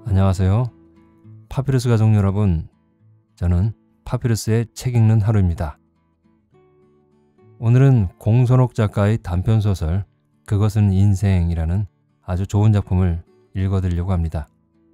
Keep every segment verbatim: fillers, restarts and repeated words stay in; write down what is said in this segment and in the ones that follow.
안녕하세요. 파피루스 가족 여러분, 저는 파피루스의 책 읽는 하루입니다. 오늘은 공선옥 작가의 단편소설 그것은 인생이라는 아주 좋은 작품을 읽어드리려고 합니다.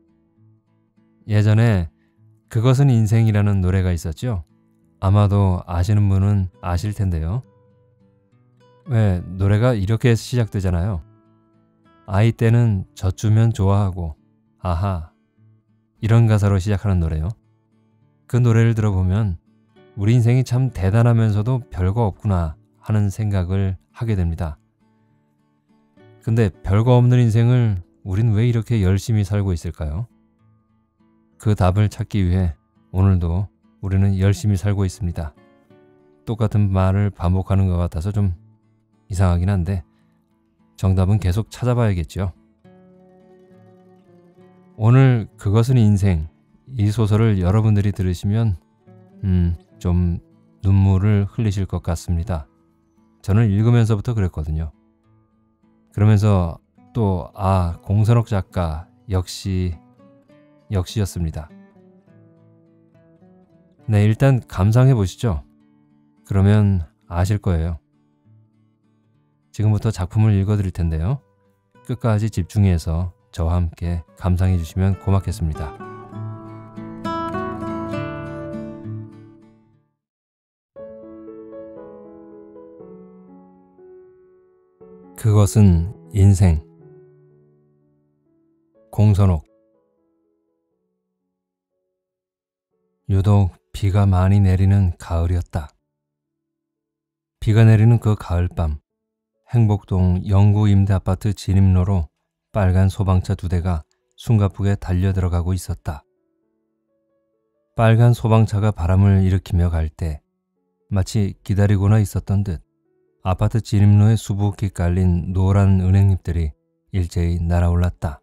예전에 그것은 인생이라는 노래가 있었죠? 아마도 아시는 분은 아실 텐데요. 왜 노래가 이렇게 시작되잖아요. 아이 때는 젖주면 좋아하고 아하, 이런 가사로 시작하는 노래요. 그 노래를 들어보면 우리 인생이 참 대단하면서도 별거 없구나 하는 생각을 하게 됩니다. 근데 별거 없는 인생을 우린 왜 이렇게 열심히 살고 있을까요? 그 답을 찾기 위해 오늘도 우리는 열심히 살고 있습니다. 똑같은 말을 반복하는 것 같아서 좀 이상하긴 한데 정답은 계속 찾아봐야겠죠. 오늘 그것은 인생, 이 소설을 여러분들이 들으시면 음, 좀 눈물을 흘리실 것 같습니다. 저는 읽으면서부터 그랬거든요. 그러면서 또 아, 공선옥 작가 역시 역시였습니다. 네, 일단 감상해 보시죠. 그러면 아실 거예요. 지금부터 작품을 읽어드릴 텐데요. 끝까지 집중해서 저와 함께 감상해 주시면 고맙겠습니다. 그것은 인생. 공선옥. 유독 비가 많이 내리는 가을이었다. 비가 내리는 그 가을밤, 행복동 영구 임대아파트 진입로로 빨간 소방차 두 대가 숨가쁘게 달려들어가고 있었다. 빨간 소방차가 바람을 일으키며 갈 때 마치 기다리고나 있었던 듯 아파트 진입로에 수북히 깔린 노란 은행잎들이 일제히 날아올랐다.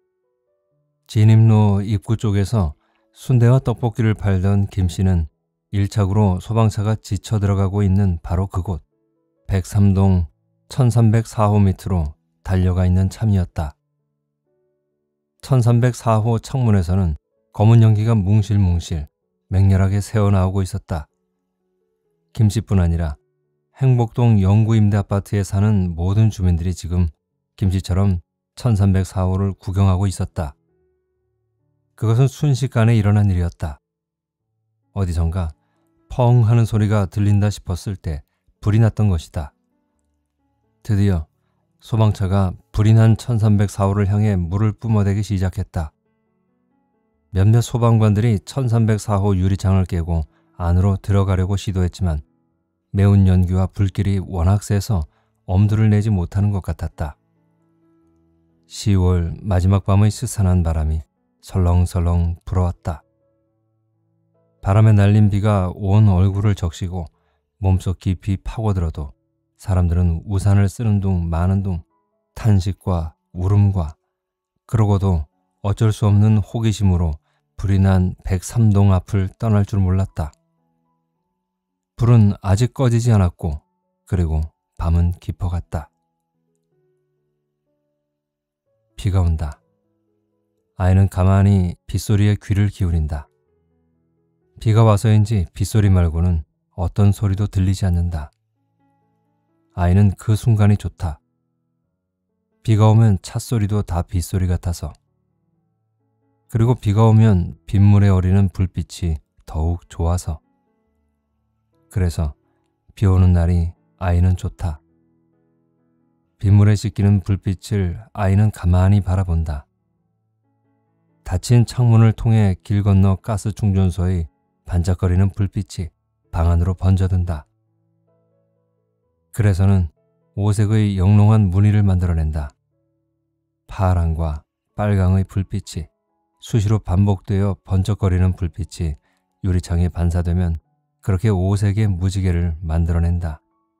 진입로 입구 쪽에서 순대와 떡볶이를 팔던 김씨는 일착으로 소방차가 지쳐 들어가고 있는 바로 그곳 백삼 동 천삼백사 호 밑으로 달려가 있는 참이었다. 천삼백사 호 창문에서는 검은 연기가 뭉실뭉실 맹렬하게 새어나오고 있었다. 김씨뿐 아니라 행복동 영구 임대아파트에 사는 모든 주민들이 지금 김씨처럼 천삼백사 호를 구경하고 있었다. 그것은 순식간에 일어난 일이었다. 어디선가 펑 하는 소리가 들린다 싶었을 때 불이 났던 것이다. 드디어 소방차가 불이 난 천삼백사 호를 향해 물을 뿜어대기 시작했다. 몇몇 소방관들이 천삼백사 호 유리창을 깨고 안으로 들어가려고 시도했지만 매운 연기와 불길이 워낙 세서 엄두를 내지 못하는 것 같았다. 시월 마지막 밤의 스산한 바람이 설렁설렁 불어왔다. 바람에 날린 비가 온 얼굴을 적시고 몸속 깊이 파고들어도 사람들은 우산을 쓰는 둥 마는 둥 탄식과 울음과 그러고도 어쩔 수 없는 호기심으로 불이 난 백삼 동 앞을 떠날 줄 몰랐다. 불은 아직 꺼지지 않았고 그리고 밤은 깊어갔다. 비가 온다. 아이는 가만히 빗소리에 귀를 기울인다. 비가 와서인지 빗소리 말고는 어떤 소리도 들리지 않는다. 아이는 그 순간이 좋다. 비가 오면 찻소리도 다 빗소리 같아서. 그리고 비가 오면 빗물에 어리는 불빛이 더욱 좋아서. 그래서 비 오는 날이 아이는 좋다. 빗물에 씻기는 불빛을 아이는 가만히 바라본다. 닫힌 창문을 통해 길 건너 가스 충전소의 반짝거리는 불빛이 방 안으로 번져든다. 그래서는 오색의 영롱한 무늬를 만들어낸다. 파랑과 빨강의 불빛이 수시로 반복되어 번쩍거리는 불빛이 유리창에 반사되면 그렇게 오색의 무지개를 만들어낸다.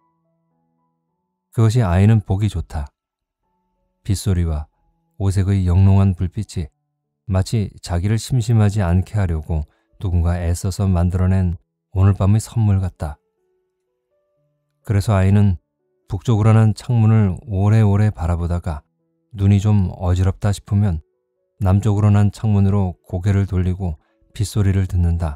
그것이 아이는 보기 좋다. 빗소리와 오색의 영롱한 불빛이 마치 자기를 심심하지 않게 하려고 누군가 애써서 만들어낸 오늘 밤의 선물 같다. 그래서 아이는 북쪽으로 난 창문을 오래오래 바라보다가 눈이 좀 어지럽다 싶으면 남쪽으로 난 창문으로 고개를 돌리고 빗소리를 듣는다.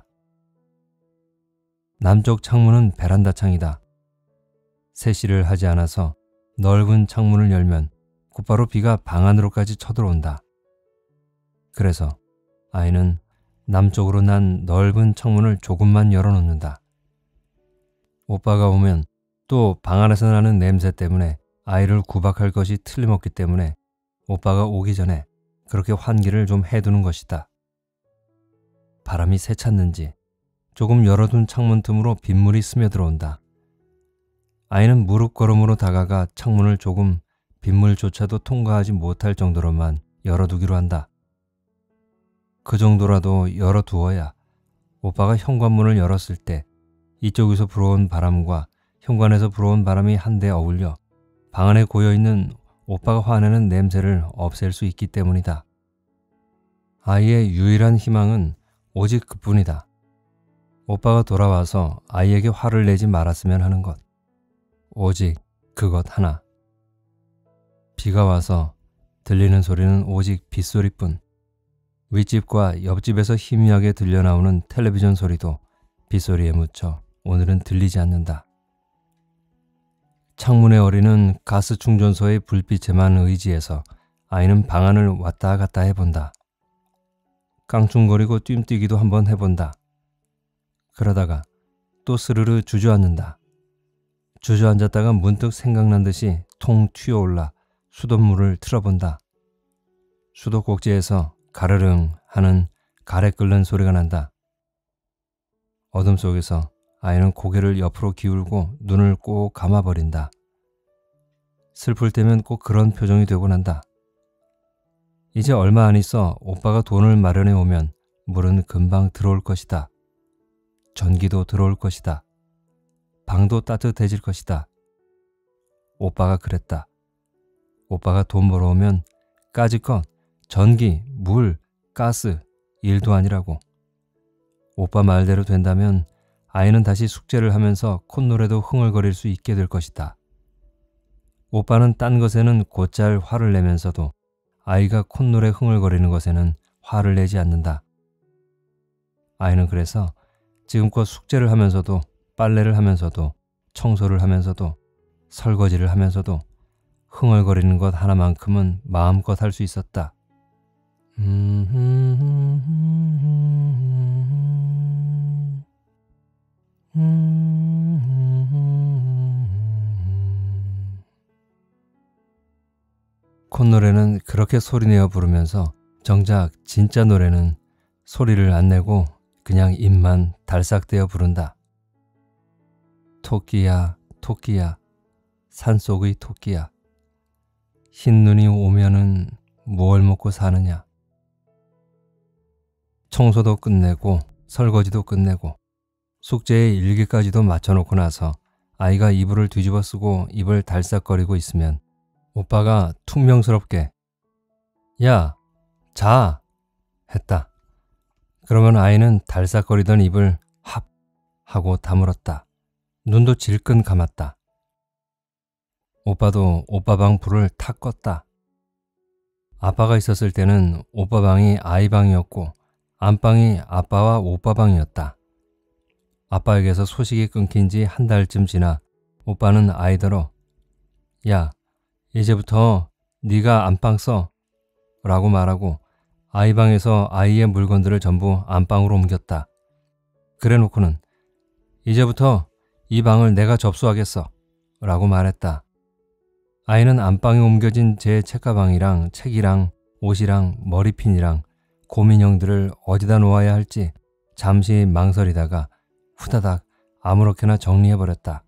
남쪽 창문은 베란다 창이다. 세시를 하지 않아서 넓은 창문을 열면 곧바로 비가 방 안으로까지 쳐들어온다. 그래서 아이는 남쪽으로 난 넓은 창문을 조금만 열어놓는다. 오빠가 오면 또 방 안에서 나는 냄새 때문에 아이를 구박할 것이 틀림없기 때문에 오빠가 오기 전에 그렇게 환기를 좀 해두는 것이다. 바람이 새찼는지 조금 열어둔 창문 틈으로 빗물이 스며들어온다. 아이는 무릎 걸음으로 다가가 창문을 조금 빗물조차도 통과하지 못할 정도로만 열어두기로 한다. 그 정도라도 열어두어야 오빠가 현관문을 열었을 때 이쪽에서 불어온 바람과 현관에서 불어온 바람이 한데 어울려 방 안에 고여있는 오빠가 화내는 냄새를 없앨 수 있기 때문이다. 아이의 유일한 희망은 오직 그뿐이다. 오빠가 돌아와서 아이에게 화를 내지 말았으면 하는 것. 오직 그것 하나. 비가 와서 들리는 소리는 오직 빗소리뿐. 윗집과 옆집에서 희미하게 들려나오는 텔레비전 소리도 빗소리에 묻혀 오늘은 들리지 않는다. 창문에 어리는 가스 충전소의 불빛에만 의지해서 아이는 방 안을 왔다 갔다 해본다. 깡충거리고 뜀뛰기도 한번 해본다. 그러다가 또 스르르 주저앉는다. 주저앉았다가 문득 생각난 듯이 통 튀어올라 수돗물을 틀어본다. 수도꼭지에서 가르릉 하는 가래 끓는 소리가 난다. 어둠 속에서 아이는 고개를 옆으로 기울고 눈을 꼭 감아버린다. 슬플 때면 꼭 그런 표정이 되곤 한다. 이제 얼마 안 있어 오빠가 돈을 마련해 오면 물은 금방 들어올 것이다. 전기도 들어올 것이다. 방도 따뜻해질 것이다. 오빠가 그랬다. 오빠가 돈 벌어오면 까짓것 전기, 물, 가스, 일도 아니라고. 오빠 말대로 된다면 아이는 다시 숙제를 하면서 콧노래도 흥얼거릴 수 있게 될 것이다. 오빠는 딴 것에는 곧잘 화를 내면서도 아이가 콧노래 흥얼거리는 것에는 화를 내지 않는다. 아이는 그래서 지금껏 숙제를 하면서도 빨래를 하면서도 청소를 하면서도 설거지를 하면서도 흥얼거리는 것 하나만큼은 마음껏 할 수 있었다. 콧노래는 그렇게 소리내어 부르면서 정작 진짜 노래는 소리를 안 내고 그냥 입만 달싹대어 부른다. 토끼야, 토끼야, 산속의 토끼야. 흰 눈이 오면은 뭘 먹고 사느냐. 청소도 끝내고 설거지도 끝내고 숙제의 일기까지도 맞춰놓고 나서 아이가 이불을 뒤집어 쓰고 입을 달싹거리고 있으면 오빠가 퉁명스럽게 야, 자! 했다. 그러면 아이는 달싹거리던 입을 합! 하고 다물었다. 눈도 질끈 감았다. 오빠도 오빠 방 불을 탁 껐다. 아빠가 있었을 때는 오빠 방이 아이 방이었고 안방이 아빠와 오빠 방이었다. 아빠에게서 소식이 끊긴 지 한 달쯤 지나 오빠는 아이더러 야, 이제부터 네가 안방 써 라고 말하고 아이 방에서 아이의 물건들을 전부 안방으로 옮겼다. 그래 놓고는 이제부터 이 방을 내가 접수하겠어 라고 말했다. 아이는 안방에 옮겨진 제 책가방이랑 책이랑 옷이랑 머리핀이랑 고민형들을 어디다 놓아야 할지 잠시 망설이다가 후다닥 아무렇게나 정리해버렸다.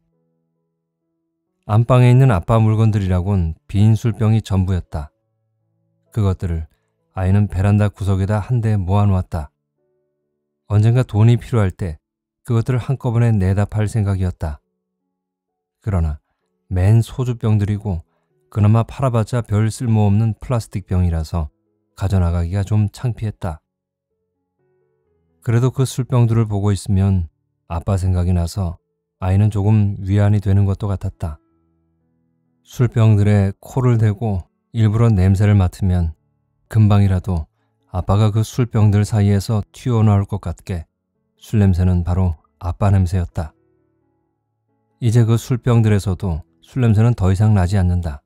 안방에 있는 아빠 물건들이라곤 빈 술병이 전부였다. 그것들을 아이는 베란다 구석에다 한 대 모아놓았다. 언젠가 돈이 필요할 때 그것들을 한꺼번에 내다 팔 생각이었다. 그러나 맨 소주병들이고 그나마 팔아봤자 별 쓸모없는 플라스틱 병이라서 가져나가기가 좀 창피했다. 그래도 그 술병들을 보고 있으면 아빠 생각이 나서 아이는 조금 위안이 되는 것도 같았다. 술병들에 코를 대고 일부러 냄새를 맡으면 금방이라도 아빠가 그 술병들 사이에서 튀어나올 것 같게 술 냄새는 바로 아빠 냄새였다. 이제 그 술병들에서도 술 냄새는 더 이상 나지 않는다.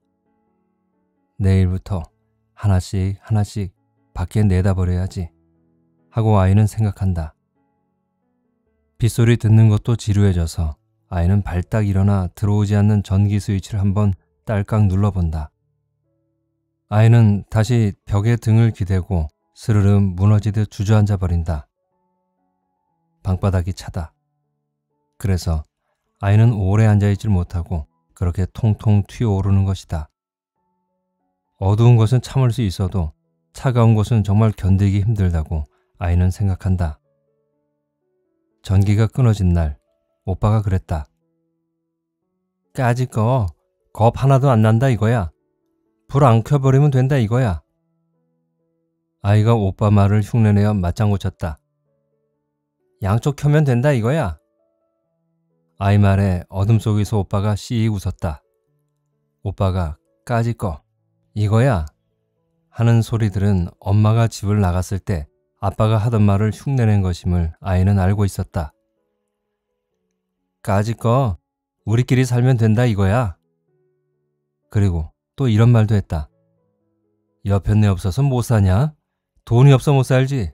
내일부터 하나씩 하나씩 밖에 내다버려야지 하고 아이는 생각한다. 빗소리 듣는 것도 지루해져서 아이는 발딱 일어나 들어오지 않는 전기 스위치를 한번 딸깍 눌러본다. 아이는 다시 벽에 등을 기대고 스르름 무너지듯 주저앉아 버린다. 방바닥이 차다. 그래서 아이는 오래 앉아있질 못하고 그렇게 통통 튀어오르는 것이다. 어두운 것은 참을 수 있어도 차가운 것은 정말 견디기 힘들다고 아이는 생각한다. 전기가 끊어진 날 오빠가 그랬다. 까짓 거 겁 하나도 안 난다 이거야. 불 안 켜버리면 된다 이거야. 아이가 오빠 말을 흉내내어 맞장구 쳤다. 양쪽 켜면 된다 이거야. 아이 말에 어둠 속에서 오빠가 씩 웃었다. 오빠가 까짓 거 이거야 하는 소리들은 엄마가 집을 나갔을 때 아빠가 하던 말을 흉내낸 것임을 아이는 알고 있었다. 까짓 거 우리끼리 살면 된다 이거야. 그리고 또 이런 말도 했다. 여편네 없어서 못 사냐? 돈이 없어 못 살지.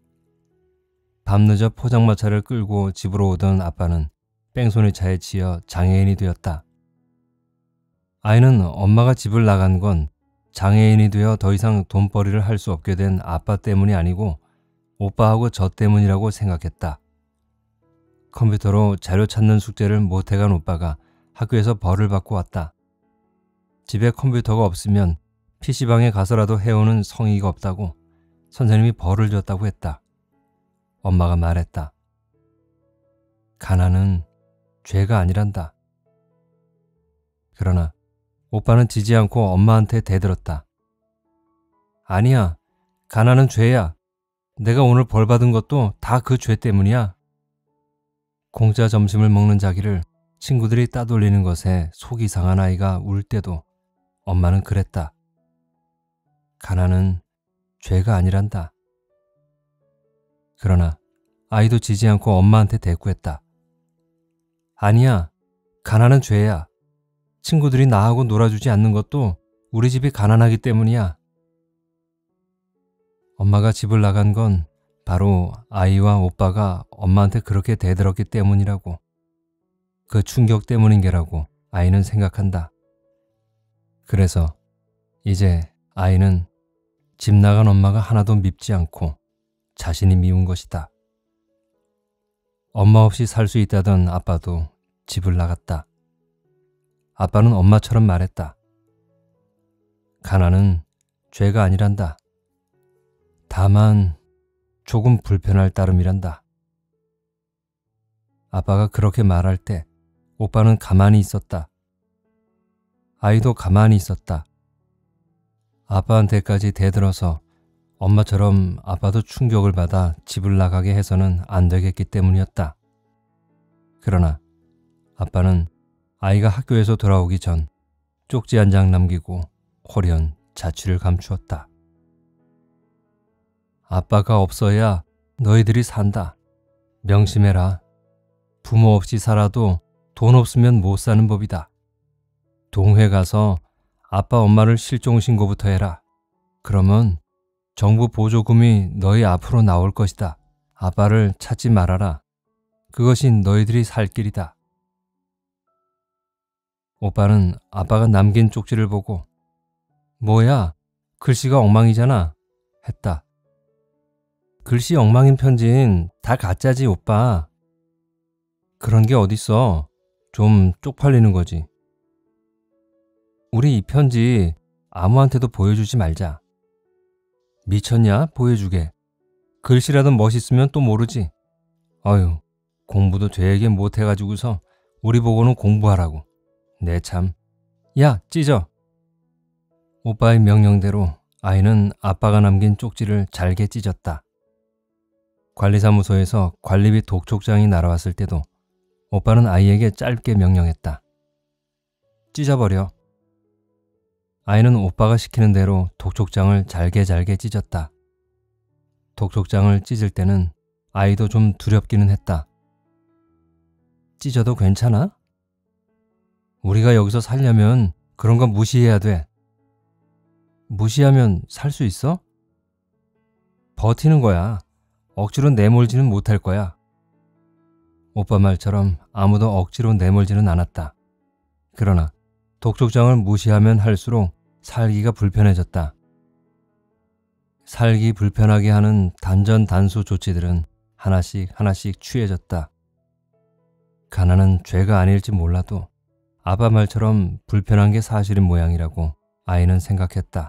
밤늦어 포장마차를 끌고 집으로 오던 아빠는 뺑소니 차에 치여 장애인이 되었다. 아이는 엄마가 집을 나간 건 장애인이 되어 더 이상 돈벌이를 할 수 없게 된 아빠 때문이 아니고 오빠하고 저 때문이라고 생각했다. 컴퓨터로 자료 찾는 숙제를 못해간 오빠가 학교에서 벌을 받고 왔다. 집에 컴퓨터가 없으면 피시방에 가서라도 해오는 성의가 없다고 선생님이 벌을 줬다고 했다. 엄마가 말했다. 가난은 죄가 아니란다. 그러나 오빠는 지지 않고 엄마한테 대들었다. 아니야, 가난은 죄야. 내가 오늘 벌 받은 것도 다 그 죄 때문이야. 공짜 점심을 먹는 자기를 친구들이 따돌리는 것에 속이 상한 아이가 울 때도 엄마는 그랬다. 가난은 죄가 아니란다. 그러나 아이도 지지 않고 엄마한테 대꾸했다. 아니야, 가난은 죄야. 친구들이 나하고 놀아주지 않는 것도 우리 집이 가난하기 때문이야. 엄마가 집을 나간 건 바로 아이와 오빠가 엄마한테 그렇게 대들었기 때문이라고, 그 충격 때문인 게라고 아이는 생각한다. 그래서 이제 아이는 집 나간 엄마가 하나도 밉지 않고 자신이 미운 것이다. 엄마 없이 살 수 있다던 아빠도 집을 나갔다. 아빠는 엄마처럼 말했다. 가난은 죄가 아니란다. 다만 조금 불편할 따름이란다. 아빠가 그렇게 말할 때 오빠는 가만히 있었다. 아이도 가만히 있었다. 아빠한테까지 대들어서 엄마처럼 아빠도 충격을 받아 집을 나가게 해서는 안 되겠기 때문이었다. 그러나 아빠는 아이가 학교에서 돌아오기 전 쪽지 한 장 남기고 홀연 자취를 감추었다. 아빠가 없어야 너희들이 산다. 명심해라. 부모 없이 살아도 돈 없으면 못 사는 법이다. 동회 가서 아빠 엄마를 실종신고부터 해라. 그러면 정부 보조금이 너희 앞으로 나올 것이다. 아빠를 찾지 말아라. 그것이 너희들이 살 길이다. 오빠는 아빠가 남긴 쪽지를 보고 뭐야, 글씨가 엉망이잖아 했다. 글씨 엉망인 편지는 다 가짜지 오빠. 그런 게 어딨어. 좀 쪽팔리는 거지. 우리 이 편지 아무한테도 보여주지 말자. 미쳤냐? 보여주게. 글씨라도 멋있으면 또 모르지. 어휴, 공부도 되게 못해가지고서 우리 보고는 공부하라고. 내 참. 야, 찢어. 오빠의 명령대로 아이는 아빠가 남긴 쪽지를 잘게 찢었다. 관리사무소에서 관리비 독촉장이 날아왔을 때도 오빠는 아이에게 짧게 명령했다. 찢어버려. 아이는 오빠가 시키는 대로 독촉장을 잘게 잘게 찢었다. 독촉장을 찢을 때는 아이도 좀 두렵기는 했다. 찢어도 괜찮아? 우리가 여기서 살려면 그런 건 무시해야 돼. 무시하면 살 수 있어? 버티는 거야. 억지로 내몰지는 못할 거야. 오빠 말처럼 아무도 억지로 내몰지는 않았다. 그러나 독촉장을 무시하면 할수록 살기가 불편해졌다. 살기 불편하게 하는 단전단수 조치들은 하나씩 하나씩 취해졌다. 가난은 죄가 아닐지 몰라도 아빠 말처럼 불편한 게 사실인 모양이라고 아이는 생각했다.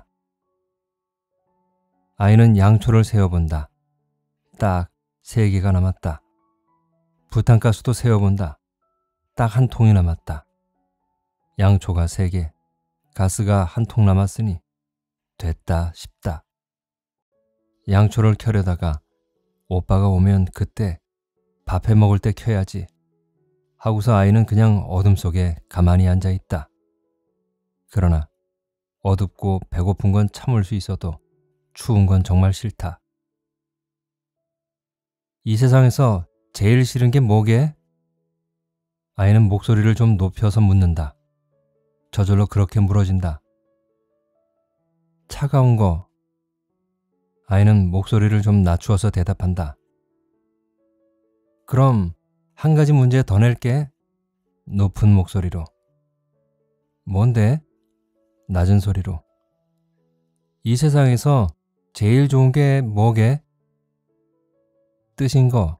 아이는 양초를 세어본다. 딱 세 개가 남았다. 부탄가스도 세어본다. 딱 한 통이 남았다. 양초가 세 개, 가스가 한 통 남았으니 됐다 싶다. 양초를 켜려다가 오빠가 오면 그때 밥해 먹을 때 켜야지 하고서 아이는 그냥 어둠 속에 가만히 앉아 있다. 그러나 어둡고 배고픈 건 참을 수 있어도 추운 건 정말 싫다. 이 세상에서 제일 싫은 게 뭐게? 아이는 목소리를 좀 높여서 묻는다. 저절로 그렇게 물어진다. 차가운 거. 아이는 목소리를 좀 낮추어서 대답한다. 그럼 한 가지 문제 더 낼게. 높은 목소리로. 뭔데? 낮은 소리로. 이 세상에서 제일 좋은 게 뭐게? 뜻인 거.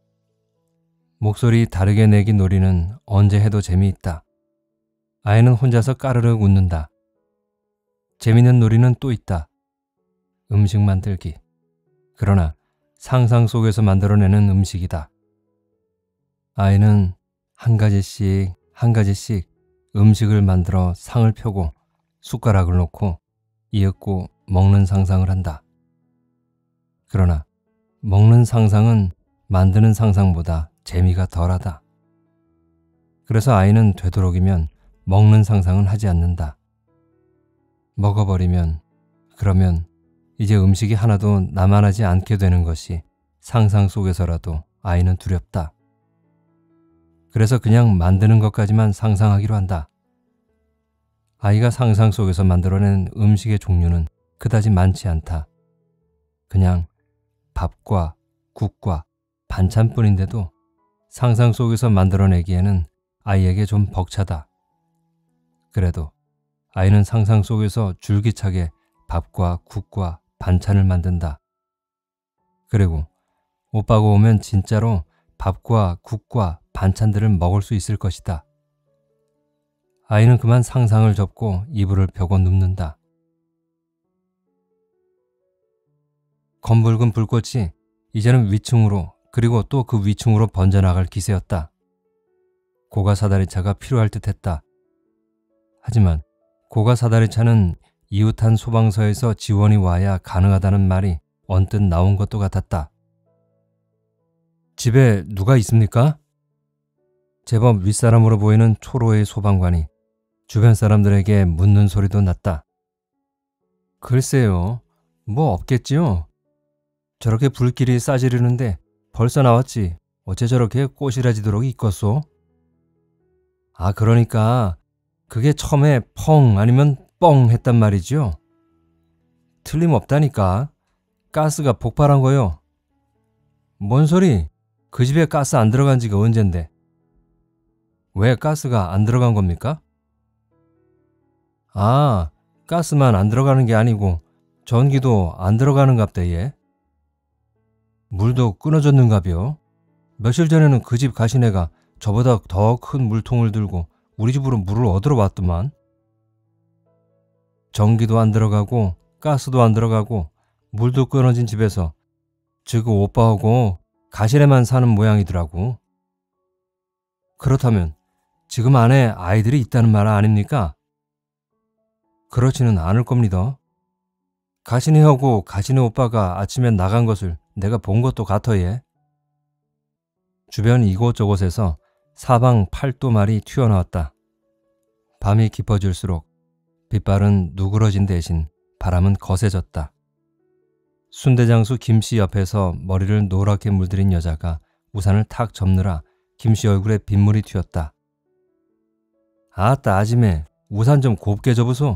목소리 다르게 내기 놀이는 언제 해도 재미있다. 아이는 혼자서 까르륵 웃는다. 재밌는 놀이는 또 있다. 음식 만들기. 그러나 상상 속에서 만들어내는 음식이다. 아이는 한 가지씩 한 가지씩 음식을 만들어 상을 펴고 숟가락을 놓고 이윽고 먹는 상상을 한다. 그러나 먹는 상상은 만드는 상상보다 재미가 덜하다. 그래서 아이는 되도록이면 먹는 상상은 하지 않는다. 먹어버리면 그러면 이제 음식이 하나도 남아나지 않게 되는 것이 상상 속에서라도 아이는 두렵다. 그래서 그냥 만드는 것까지만 상상하기로 한다. 아이가 상상 속에서 만들어낸 음식의 종류는 그다지 많지 않다. 그냥 밥과 국과 반찬뿐인데도 상상 속에서 만들어내기에는 아이에게 좀 벅차다. 그래도 아이는 상상 속에서 줄기차게 밥과 국과 반찬을 만든다. 그리고 오빠가 오면 진짜로 밥과 국과 반찬들을 먹을 수 있을 것이다. 아이는 그만 상상을 접고 이불을 펴고 눕는다. 검붉은 불꽃이 이제는 위층으로 그리고 또 그 위층으로 번져나갈 기세였다. 고가 사다리차가 필요할 듯했다. 하지만 고가 사다리차는 이웃한 소방서에서 지원이 와야 가능하다는 말이 언뜻 나온 것도 같았다. 집에 누가 있습니까? 제법 윗사람으로 보이는 초로의 소방관이 주변 사람들에게 묻는 소리도 났다. 글쎄요, 뭐 없겠지요. 저렇게 불길이 싸지르는데 벌써 나왔지. 어째 저렇게 꼬시라지도록 익었소? 아, 그러니까 그게 처음에 펑 아니면 뻥 했단 말이죠. 틀림없다니까. 가스가 폭발한 거요. 뭔 소리? 그 집에 가스 안 들어간 지가 언젠데. 왜 가스가 안 들어간 겁니까? 아, 가스만 안 들어가는 게 아니고 전기도 안 들어가는갑다 얘. 물도 끊어졌는가벼. 며칠 전에는 그 집 가시네가 저보다 더 큰 물통을 들고 우리 집으로 물을 얻으러 왔더만. 전기도 안 들어가고 가스도 안 들어가고 물도 끊어진 집에서 지금 오빠하고 가시네만 사는 모양이더라고. 그렇다면 지금 안에 아이들이 있다는 말 아닙니까? 그렇지는 않을 겁니다. 가시네하고 가시네 오빠가 아침에 나간 것을 내가 본 것도 같아 얘. 주변 이곳저곳에서 사방 팔도말이 튀어나왔다. 밤이 깊어질수록 빛발은 누그러진 대신 바람은 거세졌다. 순대장수 김씨 옆에서 머리를 노랗게 물들인 여자가 우산을 탁 접느라 김씨 얼굴에 빗물이 튀었다. 아따 아지매, 우산 좀 곱게 접으소.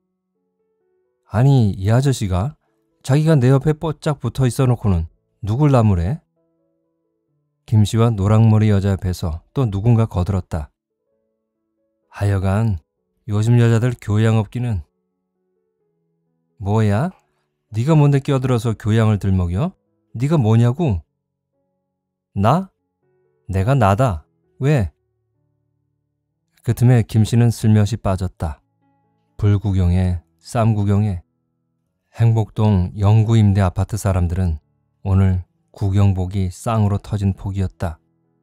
아니 이 아저씨가 자기가 내 옆에 뽀짝 붙어 있어 놓고는 누굴 나무래? 김씨와 노랑머리 여자 옆에서 또 누군가 거들었다. 하여간 요즘 여자들 교양 없기는. 뭐야? 네가 뭔데 끼어들어서 교양을 들먹여? 네가 뭐냐고? 나? 내가 나다. 왜? 그 틈에 김씨는 슬며시 빠졌다. 불구경에 쌈구경에. 행복동 영구임대 아파트 사람들은 오늘 구경복이 쌍으로 터진 폭이었다.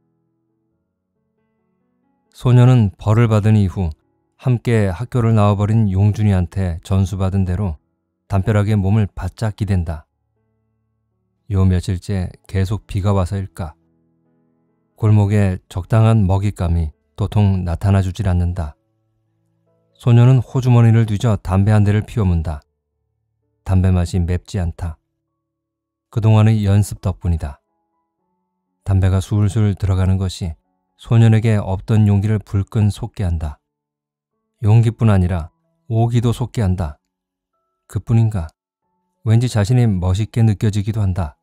소녀는 벌을 받은 이후 함께 학교를 나와버린 용준이한테 전수받은 대로 담벼락에 몸을 바짝 기댄다. 요 며칠째 계속 비가 와서일까. 골목에 적당한 먹잇감이 도통 나타나주질 않는다. 소녀는 호주머니를 뒤져 담배 한 대를 피워문다. 담배 맛이 맵지 않다. 그동안의 연습 덕분이다. 담배가 술술 들어가는 것이 소년에게 없던 용기를 불끈 솟게 한다. 용기뿐 아니라 오기도 솟게 한다. 그뿐인가? 왠지 자신이 멋있게 느껴지기도 한다.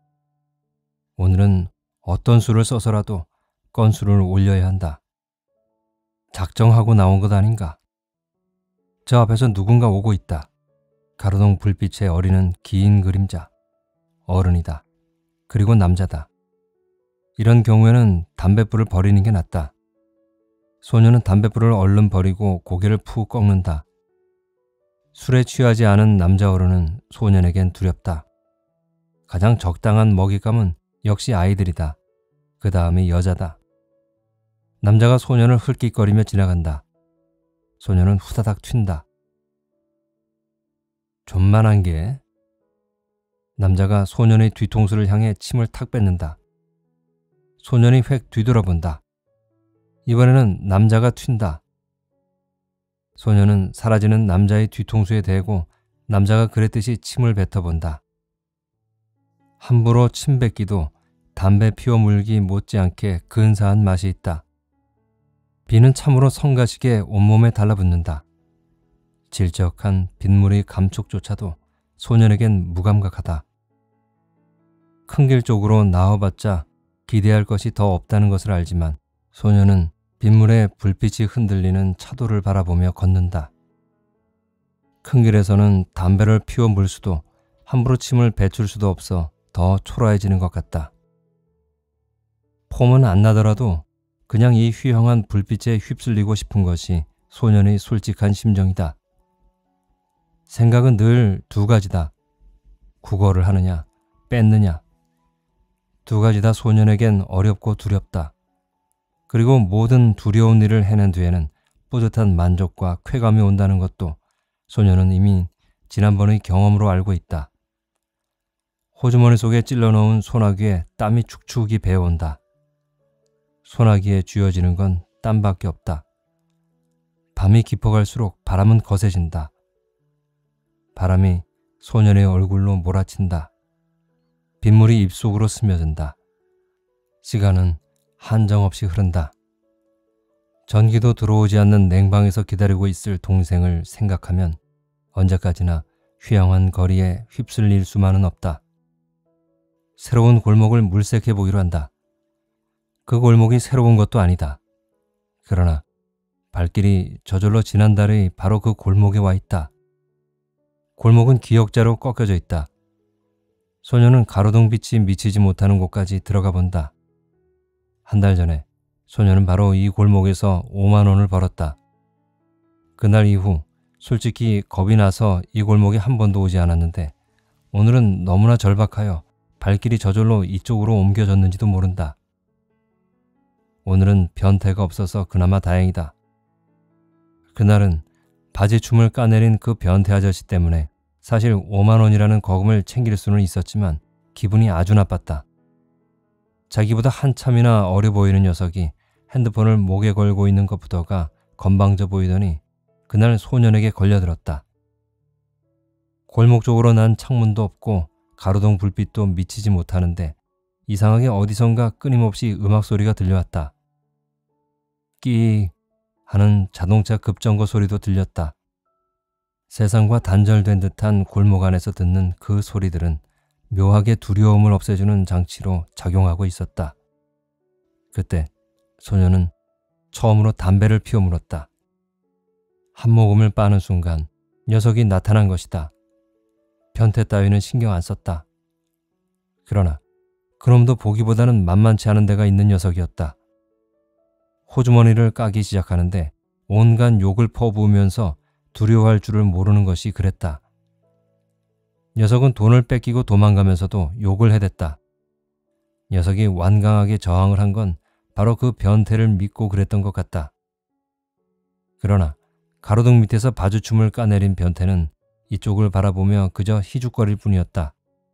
오늘은 어떤 수를 써서라도 건수를 올려야 한다. 작정하고 나온 것 아닌가? 저 앞에서 누군가 오고 있다. 가로등 불빛에 어리는 긴 그림자. 어른이다. 그리고 남자다. 이런 경우에는 담뱃불을 버리는 게 낫다. 소녀는 담뱃불을 얼른 버리고 고개를 푹 꺾는다. 술에 취하지 않은 남자 어른은 소년에겐 두렵다. 가장 적당한 먹잇감은 역시 아이들이다. 그 다음이 여자다. 남자가 소년을 흘낏거리며 지나간다. 소년은 후다닥 튄다. 존만한 게. 남자가 소년의 뒤통수를 향해 침을 탁 뱉는다. 소년이 획 뒤돌아본다. 이번에는 남자가 튄다. 소년은 사라지는 남자의 뒤통수에 대고 남자가 그랬듯이 침을 뱉어본다. 함부로 침 뱉기도 담배 피워 물기 못지않게 근사한 맛이 있다. 비는 참으로 성가시게 온몸에 달라붙는다. 질적한 빗물의 감촉조차도 소년에겐 무감각하다. 큰 길 쪽으로 나와봤자 기대할 것이 더 없다는 것을 알지만 소년은 빗물에 불빛이 흔들리는 차도를 바라보며 걷는다. 큰 길에서는 담배를 피워 물 수도 함부로 침을 뱉을 수도 없어 더 초라해지는 것 같다. 폼은 안 나더라도 그냥 이 휘황한 불빛에 휩쓸리고 싶은 것이 소년의 솔직한 심정이다. 생각은 늘 두 가지다. 국어를 하느냐, 뺏느냐. 두 가지 다 소년에겐 어렵고 두렵다. 그리고 모든 두려운 일을 해낸 뒤에는 뿌듯한 만족과 쾌감이 온다는 것도 소년은 이미 지난번의 경험으로 알고 있다. 호주머니 속에 찔러넣은 소나기에 땀이 축축이 배어온다. 소나기에 쥐어지는 건 땀밖에 없다. 밤이 깊어갈수록 바람은 거세진다. 바람이 소년의 얼굴로 몰아친다. 빗물이 입속으로 스며든다. 시간은 한정없이 흐른다. 전기도 들어오지 않는 냉방에서 기다리고 있을 동생을 생각하면 언제까지나 휘황한 거리에 휩쓸릴 수만은 없다. 새로운 골목을 물색해 보기로 한다. 그 골목이 새로운 것도 아니다. 그러나 발길이 저절로 지난달의 바로 그 골목에 와 있다. 골목은 기역자로 꺾여져 있다. 소녀는 가로등 빛이 미치지 못하는 곳까지 들어가 본다. 한 달 전에 소녀는 바로 이 골목에서 오만 원을 벌었다. 그날 이후 솔직히 겁이 나서 이 골목에 한 번도 오지 않았는데 오늘은 너무나 절박하여 발길이 저절로 이쪽으로 옮겨졌는지도 모른다. 오늘은 변태가 없어서 그나마 다행이다. 그날은 바지춤을 까내린 그 변태 아저씨 때문에 사실 오만 원이라는 거금을 챙길 수는 있었지만 기분이 아주 나빴다. 자기보다 한참이나 어려 보이는 녀석이 핸드폰을 목에 걸고 있는 것부터가 건방져 보이더니 그날 소년에게 걸려들었다. 골목 쪽으로 난 창문도 없고 가로등 불빛도 미치지 못하는데 이상하게 어디선가 끊임없이 음악 소리가 들려왔다. 끼익 하는 자동차 급정거 소리도 들렸다. 세상과 단절된 듯한 골목 안에서 듣는 그 소리들은 묘하게 두려움을 없애주는 장치로 작용하고 있었다. 그때 소녀는 처음으로 담배를 피워 물었다. 한 모금을 빠는 순간 녀석이 나타난 것이다. 변태 따위는 신경 안 썼다. 그러나 그놈도 보기보다는 만만치 않은 데가 있는 녀석이었다. 호주머니를 까기 시작하는데 온갖 욕을 퍼부으면서 두려워할 줄을 모르는 것이 그랬다. 녀석은 돈을 뺏기고 도망가면서도 욕을 해댔다. 녀석이 완강하게 저항을 한 건 바로 그 변태를 믿고 그랬던 것 같다. 그러나 가로등 밑에서 바주춤을 까내린 변태는 이쪽을 바라보며 그저 희죽거릴 뿐이었다.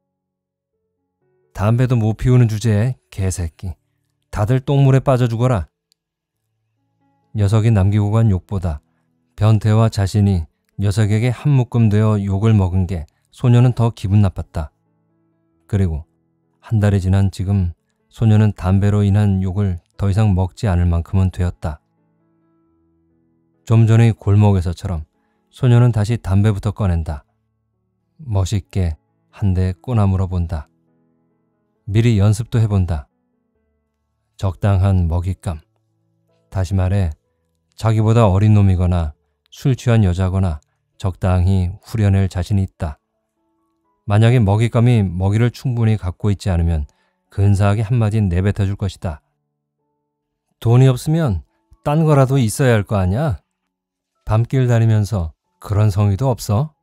담배도 못 피우는 주제에 개새끼. 다들 똥물에 빠져 죽어라. 녀석이 남기고 간 욕보다 변태와 자신이 녀석에게 한 묶음 되어 욕을 먹은 게 소녀는 더 기분 나빴다. 그리고 한 달이 지난 지금 소녀는 담배로 인한 욕을 더 이상 먹지 않을 만큼은 되었다. 좀 전의 골목에서처럼 소녀는 다시 담배부터 꺼낸다. 멋있게 한 대 꼬나물어 본다. 미리 연습도 해본다. 적당한 먹잇감. 다시 말해 자기보다 어린 놈이거나 술 취한 여자거나 적당히 후려낼 자신이 있다. 만약에 먹잇감이 먹이를 충분히 갖고 있지 않으면 근사하게 한마디 내뱉어 줄 것이다. 돈이 없으면 딴 거라도 있어야 할 거 아냐? 밤길 다니면서 그런 성의도 없어?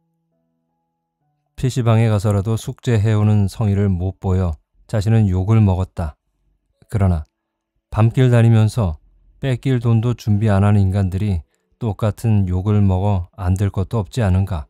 피시방에 가서라도 숙제해오는 성의를 못 보여 자신은 욕을 먹었다. 그러나 밤길 다니면서 뺏길 돈도 준비 안 하는 인간들이 똑같은 욕을 먹어 안 될 것도 없지 않은가?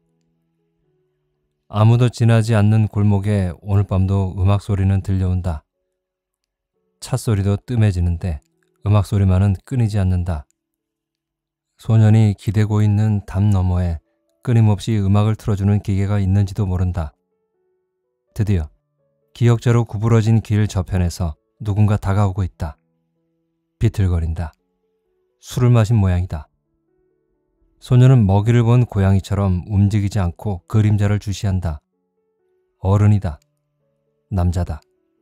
아무도 지나지 않는 골목에 오늘 밤도 음악 소리는 들려온다. 차 소리도 뜸해지는데 음악 소리만은 끊이지 않는다. 소년이 기대고 있는 담 너머에 끊임없이 음악을 틀어주는 기계가 있는지도 모른다. 드디어 기역자로 구부러진 길 저편에서 누군가 다가오고 있다. 비틀거린다. 술을 마신 모양이다. 소녀는 먹이를 본 고양이처럼 움직이지 않고 그림자를 주시한다. 어른이다. 남자다.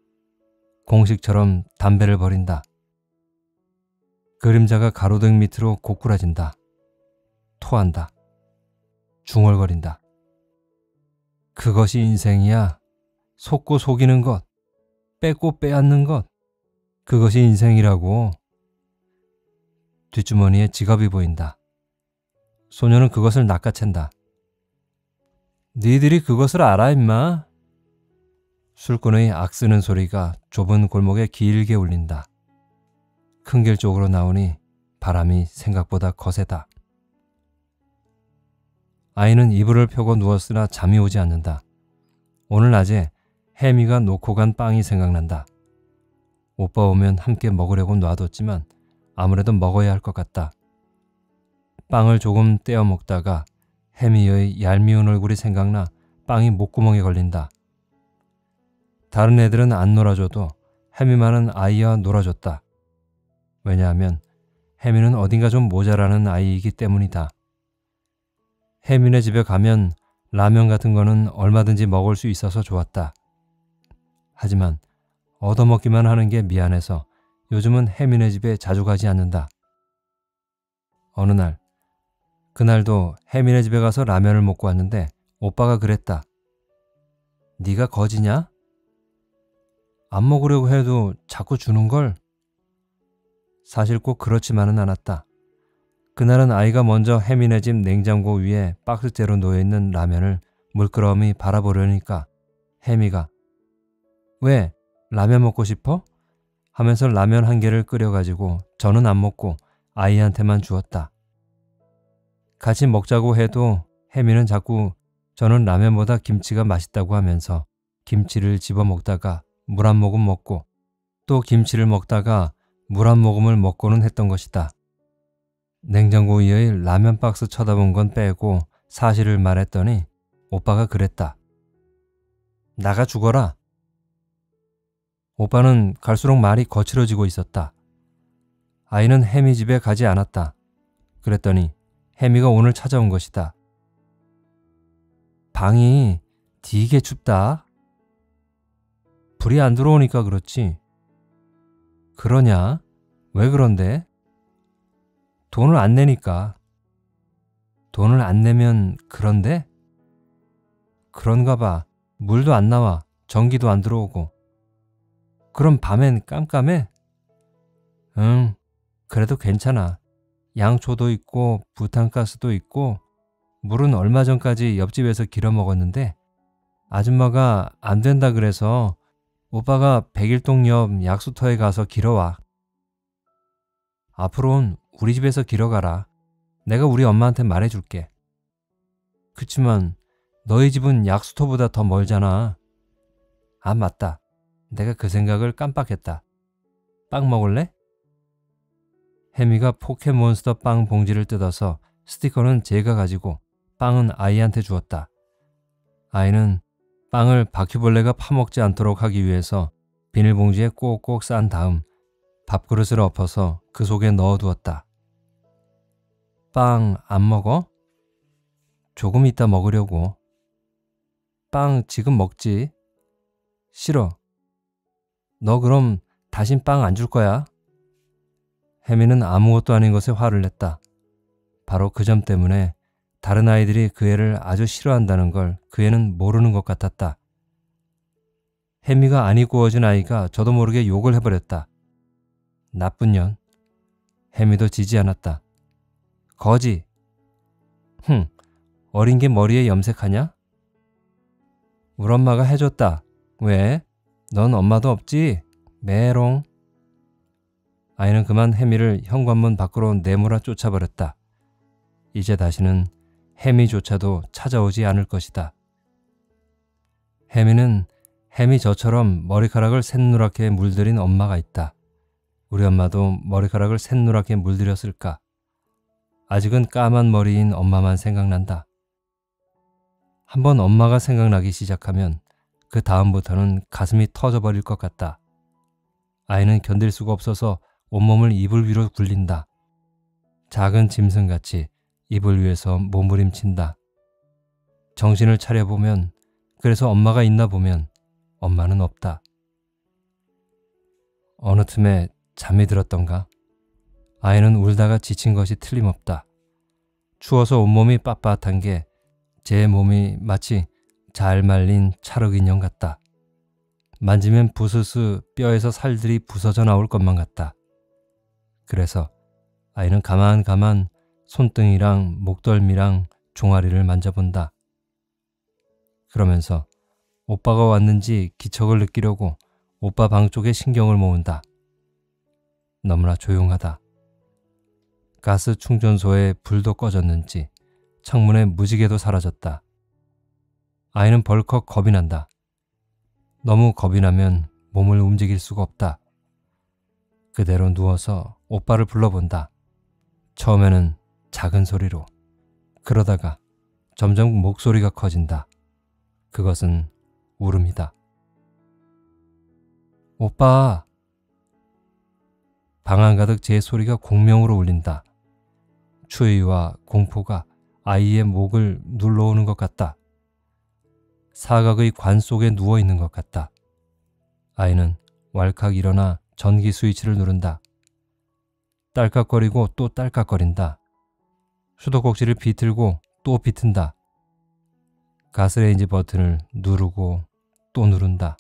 공식처럼 담배를 버린다. 그림자가 가로등 밑으로 고꾸라진다. 토한다. 중얼거린다. 그것이 인생이야. 속고 속이는 것, 뺏고 빼앗는 것, 그것이 인생이라고. 뒷주머니에 지갑이 보인다. 소녀는 그것을 낚아챈다. 니들이 그것을 알아 임마? 술꾼의 악쓰는 소리가 좁은 골목에 길게 울린다. 큰 길 쪽으로 나오니 바람이 생각보다 거세다. 아이는 이불을 펴고 누웠으나 잠이 오지 않는다. 오늘 낮에 혜미가 놓고 간 빵이 생각난다. 오빠 오면 함께 먹으려고 놔뒀지만 아무래도 먹어야 할 것 같다. 빵을 조금 떼어 먹다가 혜미의 얄미운 얼굴이 생각나 빵이 목구멍에 걸린다. 다른 애들은 안 놀아줘도 혜미만은 아이와 놀아줬다. 왜냐하면 혜미는 어딘가 좀 모자라는 아이이기 때문이다. 혜미네 집에 가면 라면 같은 거는 얼마든지 먹을 수 있어서 좋았다. 하지만 얻어먹기만 하는 게 미안해서 요즘은 혜미네 집에 자주 가지 않는다. 어느 날, 그날도 혜미네 집에 가서 라면을 먹고 왔는데 오빠가 그랬다. 네가 거지냐? 안 먹으려고 해도 자꾸 주는걸? 사실 꼭 그렇지만은 않았다. 그날은 아이가 먼저 혜미네 집 냉장고 위에 박스째로 놓여있는 라면을 물끄러미 바라보려니까 혜미가 왜? 라면 먹고 싶어? 하면서 라면 한 개를 끓여가지고 저는 안 먹고 아이한테만 주었다. 같이 먹자고 해도 혜미는 자꾸 저는 라면보다 김치가 맛있다고 하면서 김치를 집어 먹다가 물 한 모금 먹고 또 김치를 먹다가 물 한 모금을 먹고는 했던 것이다. 냉장고 위의 라면 박스 쳐다본 건 빼고 사실을 말했더니 오빠가 그랬다. 나가 죽어라. 오빠는 갈수록 말이 거칠어지고 있었다. 아이는 혜미 집에 가지 않았다. 그랬더니 혜미가 오늘 찾아온 것이다. 방이 되게 춥다. 불이 안 들어오니까 그렇지. 그러냐? 왜 그런데? 돈을 안 내니까. 돈을 안 내면 그런데? 그런가 봐. 물도 안 나와. 전기도 안 들어오고. 그럼 밤엔 깜깜해? 응, 그래도 괜찮아. 양초도 있고 부탄가스도 있고 물은 얼마 전까지 옆집에서 길어 먹었는데 아줌마가 안 된다 그래서 오빠가 백일동 옆 약수터에 가서 길어와. 앞으로는 우리 집에서 길어가라. 내가 우리 엄마한테 말해줄게. 그치만 너희 집은 약수터보다 더 멀잖아. 아, 맞다. 내가 그 생각을 깜빡했다. 빵 먹을래? 혜미가 포켓몬스터 빵 봉지를 뜯어서 스티커는 제가 가지고 빵은 아이한테 주었다. 아이는 빵을 바퀴벌레가 파먹지 않도록 하기 위해서 비닐봉지에 꼭꼭 싼 다음 밥그릇을 엎어서 그 속에 넣어두었다. 빵 안 먹어? 조금 이따 먹으려고. 빵 지금 먹지? 싫어. 너 그럼 다신 빵 안 줄 거야? 혜미는 아무것도 아닌 것에 화를 냈다. 바로 그 점 때문에 다른 아이들이 그 애를 아주 싫어한다는 걸 그 애는 모르는 것 같았다. 혜미가 안이 구워진 아이가 저도 모르게 욕을 해버렸다. 나쁜 년. 혜미도 지지 않았다. 거지. 흥, 어린 게 머리에 염색하냐? 우리 엄마가 해줬다. 왜? 넌 엄마도 없지? 메롱. 아이는 그만 혜미를 현관문 밖으로 내몰아 쫓아버렸다. 이제 다시는 혜미조차도 찾아오지 않을 것이다. 혜미는 혜미 저처럼 머리카락을 샛누랗게 물들인 엄마가 있다. 우리 엄마도 머리카락을 샛누랗게 물들였을까? 아직은 까만 머리인 엄마만 생각난다. 한번 엄마가 생각나기 시작하면 그 다음부터는 가슴이 터져버릴 것 같다. 아이는 견딜 수가 없어서 온몸을 이불 위로 굴린다. 작은 짐승같이 이불 위에서 몸부림친다. 정신을 차려보면, 그래서 엄마가 있나 보면 엄마는 없다. 어느 틈에 잠이 들었던가? 아이는 울다가 지친 것이 틀림없다. 추워서 온몸이 빳빳한 게 제 몸이 마치 잘 말린 찰흙 인형 같다. 만지면 부스스 뼈에서 살들이 부서져 나올 것만 같다. 그래서 아이는 가만가만 손등이랑 목덜미랑 종아리를 만져본다. 그러면서 오빠가 왔는지 기척을 느끼려고 오빠 방 쪽에 신경을 모은다. 너무나 조용하다. 가스 충전소에 불도 꺼졌는지 창문에 무지개도 사라졌다. 아이는 벌컥 겁이 난다. 너무 겁이 나면 몸을 움직일 수가 없다. 그대로 누워서 오빠를 불러본다. 처음에는 작은 소리로, 그러다가 점점 목소리가 커진다. 그것은 울음이다. 오빠! 방 한가득 제 소리가 공명으로 울린다. 추위와 공포가 아이의 목을 눌러오는 것 같다. 사각의 관 속에 누워있는 것 같다. 아이는 왈칵 일어나 전기 스위치를 누른다. 딸깍거리고 또 딸깍거린다. 수도꼭지를 비틀고 또 비튼다. 가스레인지 버튼을 누르고 또 누른다.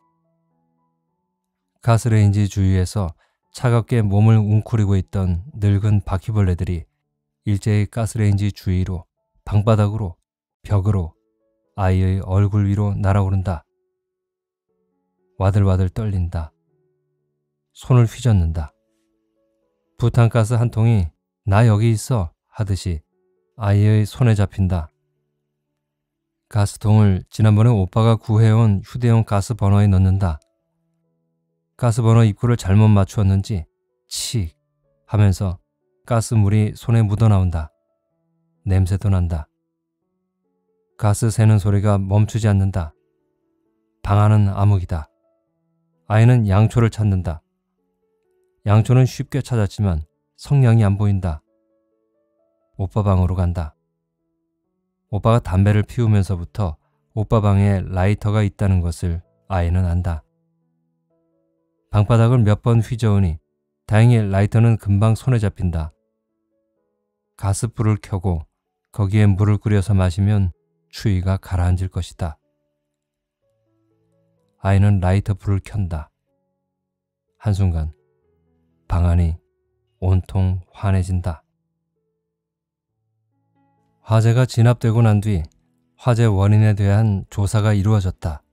가스레인지 주위에서 차갑게 몸을 웅크리고 있던 늙은 바퀴벌레들이 일제히 가스레인지 주위로, 방바닥으로, 벽으로, 아이의 얼굴 위로 날아오른다. 와들와들 떨린다. 손을 휘젓는다. 부탄가스 한 통이 나 여기 있어 하듯이 아이의 손에 잡힌다. 가스통을 지난번에 오빠가 구해온 휴대용 가스 버너에 넣는다. 가스 버너 입구를 잘못 맞추었는지 칙 하면서 가스물이 손에 묻어나온다. 냄새도 난다. 가스 새는 소리가 멈추지 않는다. 방 안은 암흑이다. 아이는 양초를 찾는다. 양초는 쉽게 찾았지만 성냥이 안 보인다. 오빠 방으로 간다. 오빠가 담배를 피우면서부터 오빠 방에 라이터가 있다는 것을 아이는 안다. 방바닥을 몇 번 휘저으니 다행히 라이터는 금방 손에 잡힌다. 가스불을 켜고 거기에 물을 끓여서 마시면 추위가 가라앉을 것이다. 아이는 라이터 불을 켠다. 한순간 방 안이 온통 환해진다. 화재가 진압되고 난 뒤 화재 원인에 대한 조사가 이루어졌다.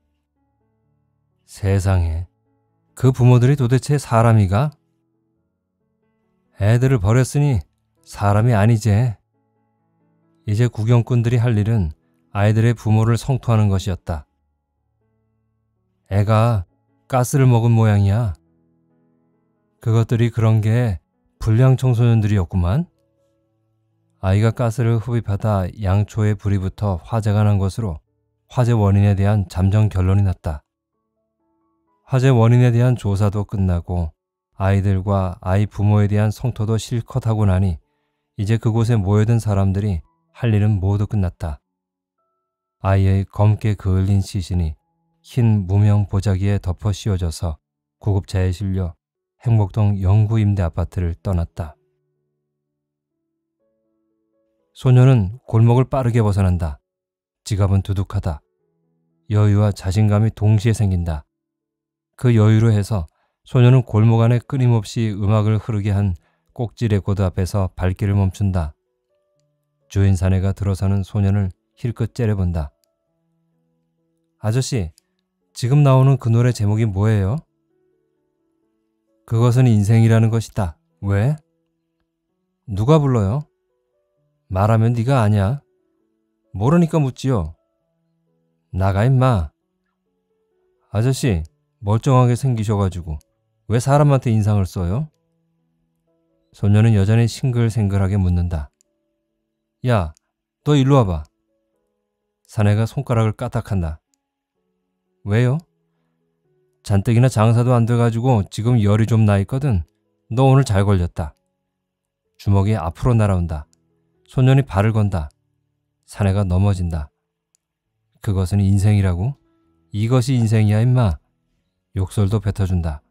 세상에, 그 부모들이 도대체 사람이가? 애들을 버렸으니 사람이 아니지. 이제 구경꾼들이 할 일은 아이들의 부모를 성토하는 것이었다. 애가 가스를 먹은 모양이야. 그것들이 그런 게 불량 청소년들이었구만. 아이가 가스를 흡입하다 양초에 불이 붙어 화재가 난 것으로 화재 원인에 대한 잠정 결론이 났다. 화재 원인에 대한 조사도 끝나고 아이들과 아이 부모에 대한 성토도 실컷 하고 나니 이제 그곳에 모여든 사람들이 할 일은 모두 끝났다. 아이의 검게 그을린 시신이 흰 무명 보자기에 덮어 씌워져서 구급차에 실려 행복동 영구 임대 아파트를 떠났다. 소녀는 골목을 빠르게 벗어난다. 지갑은 두둑하다. 여유와 자신감이 동시에 생긴다. 그 여유로 해서 소녀는 골목 안에 끊임없이 음악을 흐르게 한 꼭지 레코드 앞에서 발길을 멈춘다. 주인 사내가 들어서는 소년을 힐끗 째려본다. 아저씨, 지금 나오는 그 노래 제목이 뭐예요? 그것은 인생이라는 것이다. 왜? 누가 불러요? 말하면 네가 아냐? 모르니까 묻지요. 나가 임마. 아저씨, 멀쩡하게 생기셔가지고 왜 사람한테 인상을 써요? 소녀는 여전히 싱글생글하게 묻는다. 야, 너 일로 와봐. 사내가 손가락을 까딱한다. 왜요? 잔뜩이나 장사도 안 돼가지고 지금 열이 좀 나 있거든. 너 오늘 잘 걸렸다. 주먹이 앞으로 날아온다. 소년이 발을 건다. 사내가 넘어진다. 그것은 인생이라고? 이것이 인생이야 임마. 욕설도 뱉어준다.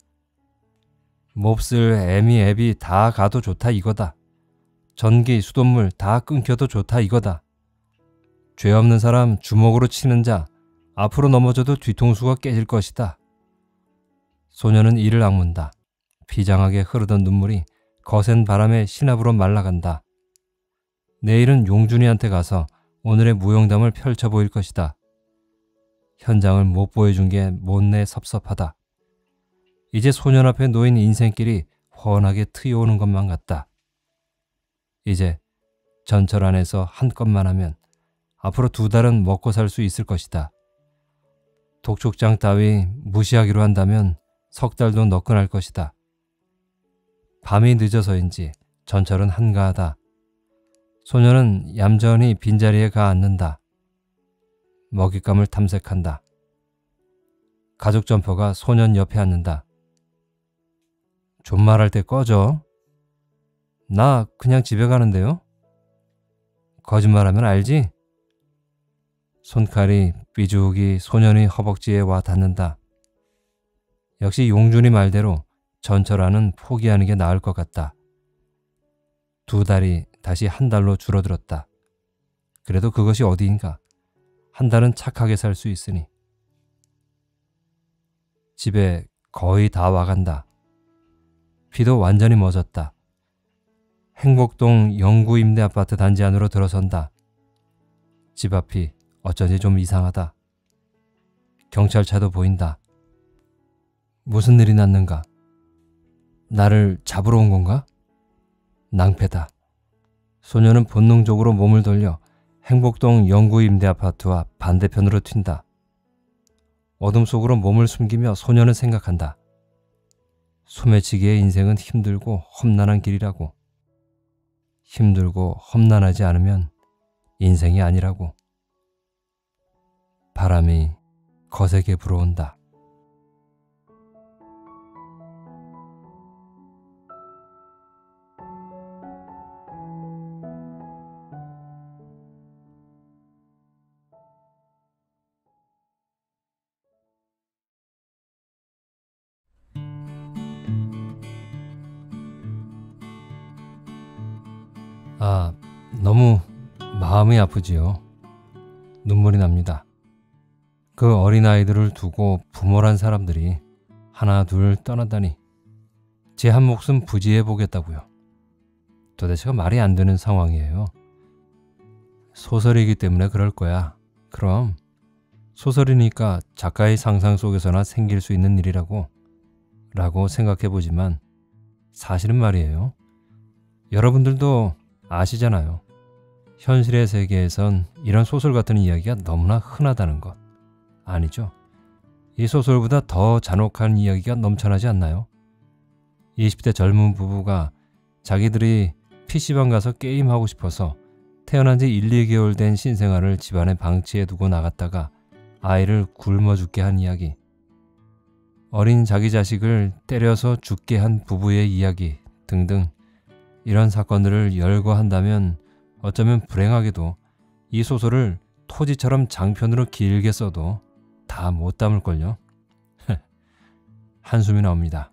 몹쓸 애미 애비 다 가도 좋다 이거다. 전기, 수돗물 다 끊겨도 좋다 이거다. 죄 없는 사람 주먹으로 치는 자 앞으로 넘어져도 뒤통수가 깨질 것이다. 소녀는 이를 악문다. 비장하게 흐르던 눈물이 거센 바람에 신압으로 말라간다. 내일은 용준이한테 가서 오늘의 무용담을 펼쳐 보일 것이다. 현장을 못 보여준 게 못내 섭섭하다. 이제 소년 앞에 놓인 인생길이 훤하게 트여오는 것만 같다. 이제 전철 안에서 한 건만 하면 앞으로 두 달은 먹고 살 수 있을 것이다. 독촉장 따위 무시하기로 한다면 석 달도 너끈할 것이다. 밤이 늦어서인지 전철은 한가하다. 소녀는 얌전히 빈자리에 가 앉는다. 먹잇감을 탐색한다. 가죽 점퍼가 소년 옆에 앉는다. 존말할 때 꺼져. 나 그냥 집에 가는데요. 거짓말하면 알지? 손칼이 삐죽이 소년의 허벅지에 와 닿는다. 역시 용준이 말대로 전철 안은 포기하는 게 나을 것 같다. 두 달이 다시 한 달로 줄어들었다. 그래도 그것이 어디인가. 한 달은 착하게 살 수 있으니. 집에 거의 다 와간다. 비도 완전히 멎었다. 행복동 영구 임대 아파트 단지 안으로 들어선다. 집 앞이 어쩐지 좀 이상하다. 경찰차도 보인다. 무슨 일이 났는가? 나를 잡으러 온 건가? 낭패다. 소녀는 본능적으로 몸을 돌려 행복동 영구 임대 아파트와 반대편으로 튄다. 어둠 속으로 몸을 숨기며 소녀는 생각한다. 소매치기의 인생은 힘들고 험난한 길이라고. 힘들고 험난하지 않으면 인생이 아니라고. 바람이 거세게 불어온다. 아, 너무 마음이 아프지요. 눈물이 납니다. 그 어린아이들을 두고 부모란 사람들이 하나 둘 떠나다니 제 한 목숨 부지해 보겠다고요. 도대체가 말이 안 되는 상황이에요. 소설이기 때문에 그럴 거야. 그럼 소설이니까 작가의 상상 속에서나 생길 수 있는 일이라고 라고 생각해 보지만 사실은 말이에요. 여러분들도 아시잖아요. 현실의 세계에선 이런 소설 같은 이야기가 너무나 흔하다는 것. 아니죠? 이 소설보다 더 잔혹한 이야기가 넘쳐나지 않나요? 이십 대 젊은 부부가 자기들이 피시방 가서 게임하고 싶어서 태어난 지 일, 이 개월 된 신생아를 집안에 방치해 두고 나갔다가 아이를 굶어 죽게 한 이야기. 어린 자기 자식을 때려서 죽게 한 부부의 이야기 등등 이런 사건들을 열거한다면 어쩌면 불행하게도 이 소설을 토지처럼 장편으로 길게 써도 다 못 담을걸요. 한숨이 나옵니다.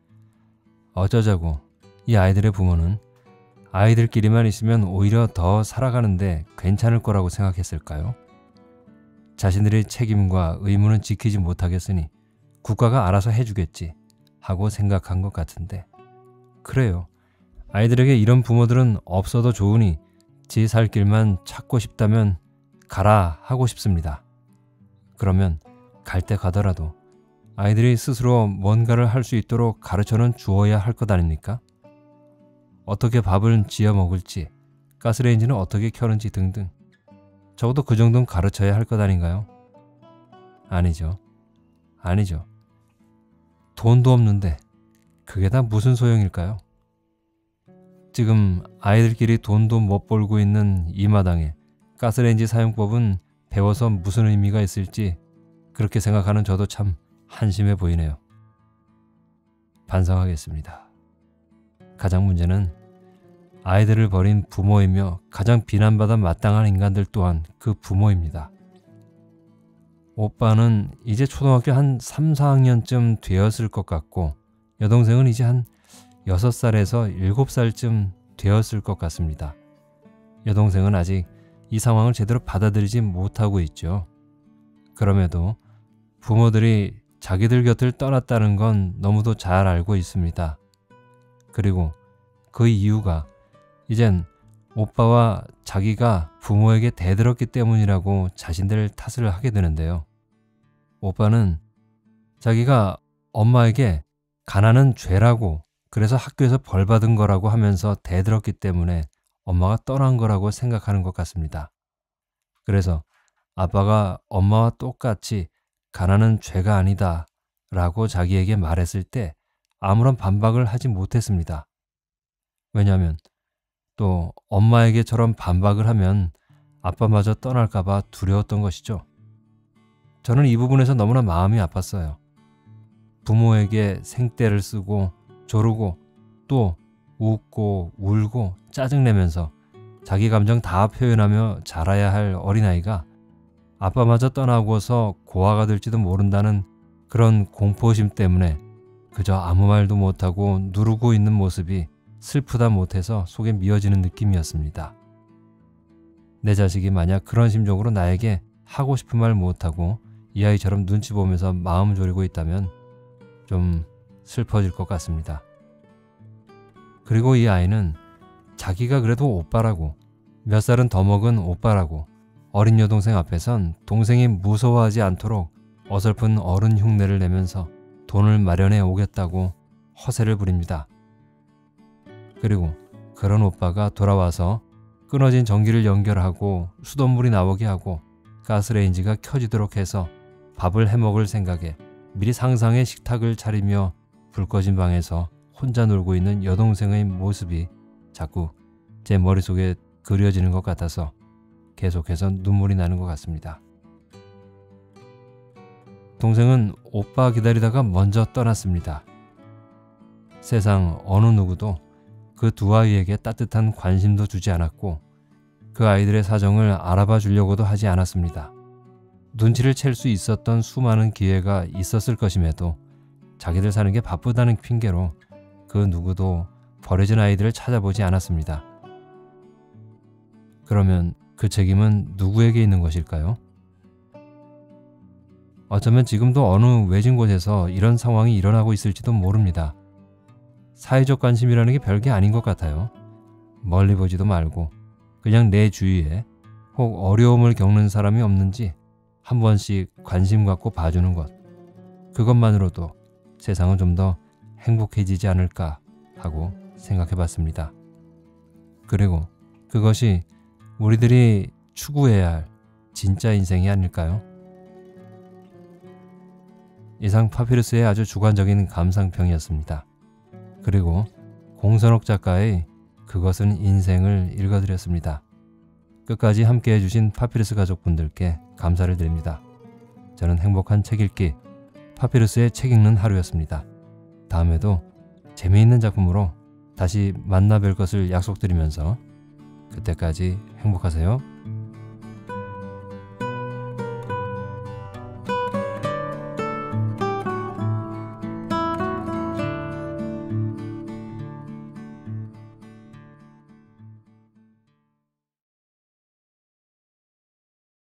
어쩌자고 이 아이들의 부모는 아이들끼리만 있으면 오히려 더 살아가는데 괜찮을 거라고 생각했을까요? 자신들의 책임과 의무는 지키지 못하겠으니 국가가 알아서 해주겠지 하고 생각한 것 같은데, 그래요. 아이들에게 이런 부모들은 없어도 좋으니 지 살 길만 찾고 싶다면 가라 하고 싶습니다. 그러면 갈 때 가더라도 아이들이 스스로 뭔가를 할 수 있도록 가르쳐는 주어야 할 것 아닙니까? 어떻게 밥을 지어 먹을지, 가스레인지는 어떻게 켜는지 등등 적어도 그 정도는 가르쳐야 할 것 아닌가요? 아니죠. 아니죠. 돈도 없는데 그게 다 무슨 소용일까요? 지금 아이들끼리 돈도 못 벌고 있는 이 마당에 가스레인지 사용법은 배워서 무슨 의미가 있을지 그렇게 생각하는 저도 참 한심해 보이네요. 반성하겠습니다. 가장 문제는 아이들을 버린 부모이며 가장 비난받아 마땅한 인간들 또한 그 부모입니다. 오빠는 이제 초등학교 한 삼, 사 학년쯤 되었을 것 같고 여동생은 이제 한 여섯 살에서 일곱 살쯤 되었을 것 같습니다. 여동생은 아직 이 상황을 제대로 받아들이지 못하고 있죠. 그럼에도 부모들이 자기들 곁을 떠났다는 건 너무도 잘 알고 있습니다. 그리고 그 이유가 이젠 오빠와 자기가 부모에게 대들었기 때문이라고 자신들 탓을 하게 되는데요. 오빠는 자기가 엄마에게 가난은 죄라고, 그래서 학교에서 벌 받은 거라고 하면서 대들었기 때문에 엄마가 떠난 거라고 생각하는 것 같습니다. 그래서 아빠가 엄마와 똑같이 가난은 죄가 아니다 라고 자기에게 말했을 때 아무런 반박을 하지 못했습니다. 왜냐하면 또 엄마에게처럼 반박을 하면 아빠마저 떠날까봐 두려웠던 것이죠. 저는 이 부분에서 너무나 마음이 아팠어요. 부모에게 생떼를 쓰고 조르고 또 웃고 울고 짜증내면서 자기 감정 다 표현하며 자라야 할 어린아이가 아빠마저 떠나고서 고아가 될지도 모른다는 그런 공포심 때문에 그저 아무 말도 못하고 누르고 있는 모습이 슬프다 못해서 속에 미어지는 느낌이었습니다. 내 자식이 만약 그런 심정으로 나에게 하고 싶은 말 못하고 이 아이처럼 눈치 보면서 마음 졸이고 있다면 좀 슬퍼질 것 같습니다. 그리고 이 아이는 자기가 그래도 오빠라고, 몇 살은 더 먹은 오빠라고 어린 여동생 앞에선 동생이 무서워하지 않도록 어설픈 어른 흉내를 내면서 돈을 마련해 오겠다고 허세를 부립니다. 그리고 그런 오빠가 돌아와서 끊어진 전기를 연결하고 수돗물이 나오게 하고 가스레인지가 켜지도록 해서 밥을 해먹을 생각에 미리 상상의 식탁을 차리며 불 꺼진 방에서 혼자 놀고 있는 여동생의 모습이 자꾸 제 머릿속에 그려지는 것 같아서 계속해서 눈물이 나는 것 같습니다. 동생은 오빠 기다리다가 먼저 떠났습니다. 세상 어느 누구도 그 두 아이에게 따뜻한 관심도 주지 않았고 그 아이들의 사정을 알아봐 주려고도 하지 않았습니다. 눈치를 챌 수 있었던 수많은 기회가 있었을 것임에도 자기들 사는 게 바쁘다는 핑계로 그 누구도 버려진 아이들을 찾아보지 않았습니다. 그러면 그 책임은 누구에게 있는 것일까요? 어쩌면 지금도 어느 외진 곳에서 이런 상황이 일어나고 있을지도 모릅니다. 사회적 관심이라는 게 별게 아닌 것 같아요. 멀리 보지도 말고 그냥 내 주위에 혹 어려움을 겪는 사람이 없는지 한 번씩 관심 갖고 봐주는 것. 그것만으로도 세상은 좀 더 행복해지지 않을까 하고 생각해 봤습니다. 그리고 그것이 우리들이 추구해야 할 진짜 인생이 아닐까요? 이상 파피루스의 아주 주관적인 감상평이었습니다. 그리고 공선옥 작가의 그것은 인생을 읽어드렸습니다. 끝까지 함께 해주신 파피루스 가족분들께 감사를 드립니다. 저는 행복한 책 읽기, 파피루스의 책 읽는 하루였습니다. 다음에도 재미있는 작품으로 다시 만나 뵐 것을 약속드리면서 그때까지 행복하세요.